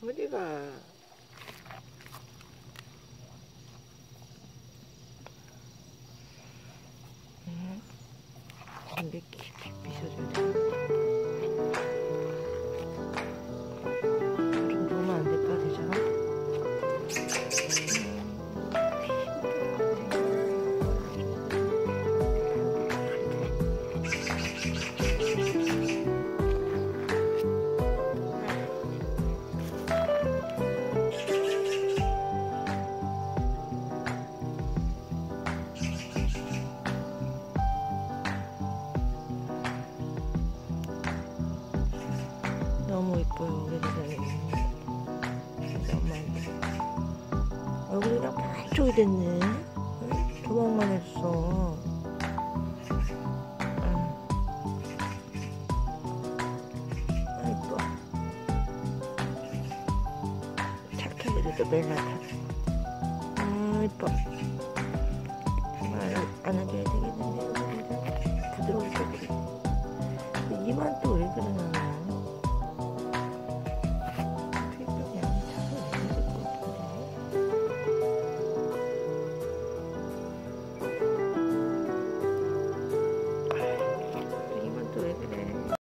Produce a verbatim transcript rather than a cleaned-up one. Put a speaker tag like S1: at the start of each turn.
S1: 어디가? 응? 근데 깊이 빗어줘야 돼. 좀 놓으면 안 될까, 되잖아? 너무 이뻐요, 우리 세상에. 엄마한테. 얼굴이 그냥 반쪽이 됐네. 응? 도망만 했어. 응. 아, 이뻐. 착하게도 멜라타. 아, 이뻐.